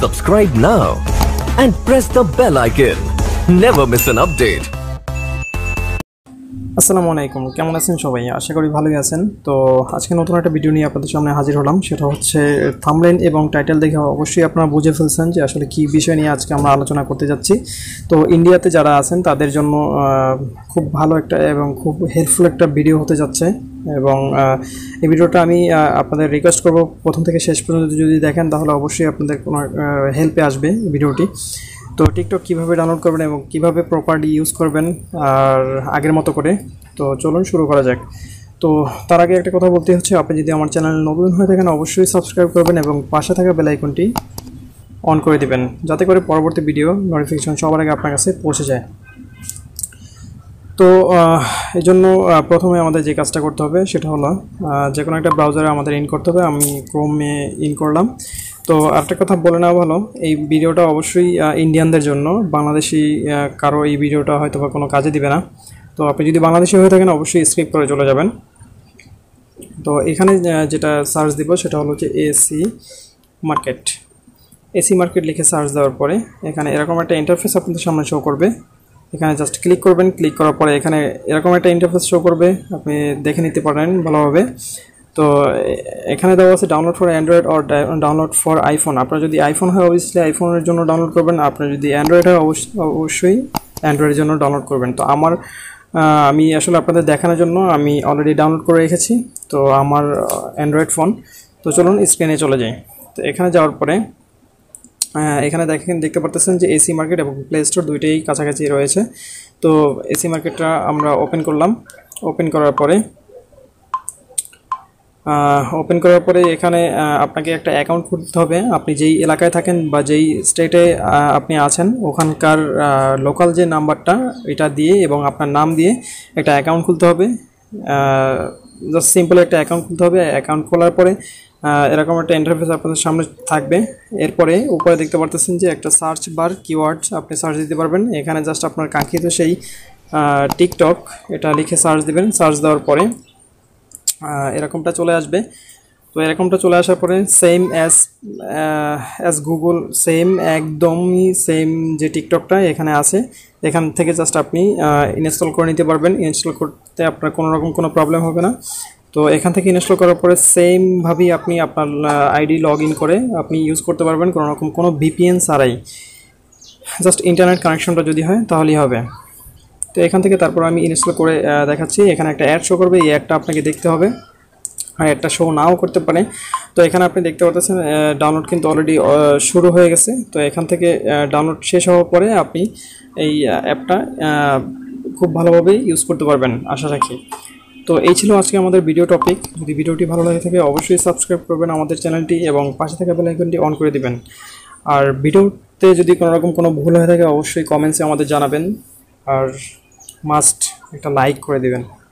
Subscribe now and press the bell icon. Never miss an update. আসসালামু আলাইকুম, কেমন আছেন সবাই? আশা করি ভালোই আছেন। তো আজকে নতুন একটা ভিডিও নিয়ে আপনাদের সামনে হাজির হলাম। সেটা হচ্ছে থাম্বনেল এবং টাইটেল দেখে অবশ্যই আপনারা বুঝে ফেলছেন যে আসলে কী বিষয় নিয়ে আজকে আমরা আলোচনা করতে যাচ্ছি। তো ইন্ডিয়াতে যারা আছেন তাদের জন্য খুব ভালো একটা এবং খুব হেল্পফুল একটা ভিডিও হতে যাচ্ছে। এবং এই ভিডিওটা আমি আপনাদের রিকোয়েস্ট করব প্রথম থেকে শেষ পর্যন্ত যদি দেখেন তাহলে অবশ্যই আপনাদের কোনো হেল্পে আসবে ভিডিওটি। তো টিকটক কীভাবে ডাউনলোড করবেন এবং কীভাবে প্রপারলি ইউজ করবেন আর আগের মতো করে। তো চলুন শুরু করা যাক। তো তার আগে একটা কথা বলতে হচ্ছে, আপনি যদি আমার চ্যানেল নতুন হয়ে থাকেন অবশ্যই সাবস্ক্রাইব করবেন এবং পাশে থাকা বেল আইকনটি অন করে দিবেন, যাতে করে পরবর্তী ভিডিও নোটিফিকেশন সবার আগে আপনার কাছে পৌঁছে যায়। তো এই জন্য প্রথমে আমাদের যে কাজটা করতে হবে সেটা হলো যে কোনো একটা ব্রাউজারে আমাদের ইন করতে হবে। আমি ক্রোমে ইন করলাম। তো আরেকটা কথা বলে নেওয়া ভালো, এই ভিডিওটা অবশ্যই ইন্ডিয়ানদের জন্য, বাংলাদেশি কারো এই ভিডিওটা হয়তো বা কোনো কাজে দিবে না। তো আপনি যদি বাংলাদেশি হয়ে থাকেন অবশ্যই স্কিপ করে চলে যাবেন। তো এখানে যেটা সার্চ দিব সেটা হলো যে এসি মার্কেট লিখে সার্চ দেওয়ার পরে এখানে এরকম একটা ইন্টারফেস আপনাদের সামনে শো করবে। এখানে জাস্ট ক্লিক করবেন। ক্লিক করার পরে এখানে এরকম একটা ইন্টারফেস শো করবে, আপনি দেখে নিতে পারেন ভালোভাবে। তো এখানে দেওয়া আছে download for android or download for iPhone. আপনার যদি আইফোন হয় অবভিয়াসলি আইফোনের জন্য ডাউনলোড করবেন, আপনার যদি অ্যান্ড্রয়েড হয় অবশ্যই অ্যান্ড্রয়েডের জন্য ডাউনলোড করবেন। তো আমি আসলে আপনাদের দেখানোর জন্য আমি অলরেডি ডাউনলোড করে রেখেছি, তো আমার অ্যান্ড্রয়েড ফোন। তো চলুন স্ক্রিনে চলে যাই। তো এখানে যাওয়ার পরে এখানে দেখতে পারতেছেন যে এসি মার্কেট এবং প্লে স্টোর দুইটাই কাছাকাছি রয়েছে। তো এসি মার্কেটটা আমরা ওপেন করলাম। ওপেন করার পরে এখানে আপনাকে একটা অ্যাকাউন্ট খুলতে হবে। আপনি যেই এলাকায় থাকেন বা যেই স্টেটে আপনি আছেন ওখানকার লোকাল যে নাম্বারটা এটা দিয়ে এবং আপনার নাম দিয়ে একটা অ্যাকাউন্ট খুলতে হবে। জাস্ট সিম্পল একটা অ্যাকাউন্ট খুলতে হবে। অ্যাকাউন্ট খোলার পরে এরকম একটা ইন্টারফেস আপনাদের সামনে থাকবে। এরপরে উপরে দেখতে পারতেছেন যে একটা সার্চ বার, কিওয়ার্ডস আপনি সার্চ দিতে পারবেন। এখানে জাস্ট আপনার কাঙ্ক্ষিত সেই টিকটক এটা লিখে সার্চ দিবেন। সার্চ দেওয়ার পরে এরকমটা চলে আসবে। তো এরকমটা চলে আসার পরে সেম অ্যাজ গুগল, একদমই সেম যে টিকটকটা এখানে আছে, এখান থেকে জাস্ট আপনি ইনস্টল করে নিতে পারবেন। ইনস্টল করতে আপনার কোনো প্রবলেম হবে না। তো এখান থেকে ইনস্টল করার পরে সেমভাবেই আপনি আপনার আইডি লগ ইন করে আপনি ইউজ করতে পারবেন কোনো VPN ছাড়াই। জাস্ট ইন্টারনেট কানেকশনটা যদি হয় তাহলেই হবে। তো এখান থেকে তারপর আমি ইনস্টল করে দেখাচ্ছি। এখানে একটা অ্যাড শো করবে, এই অ্যাডটা আপনাকে দেখতে হবে, আর একটা শো নাও করতে পারে। তো এখানে আপনি দেখতে পাচ্ছেন ডাউনলোড কিন্তু অলরেডি শুরু হয়ে গেছে। তো এখান থেকে ডাউনলোড শেষ হওয়ার পরে আপনি এই অ্যাপটা খুব ভালোভাবেই ইউজ করতে পারবেন আশা রাখি। তো এই ছিল আজকে আমাদের ভিডিও টপিক। যদি ভিডিওটি ভালো লাগে থাকে অবশ্যই সাবস্ক্রাইব করবেন আমাদের চ্যানেলটি এবং পাশে থাকা বেল আইকনটি অন করে দিবেন। আর ভিডিওতে যদি কোনো ভুল হয়ে থাকে অবশ্যই কমেন্টসে আমাদের জানাবেন, আর মাস্ট একটা লাইক করে দিবেন।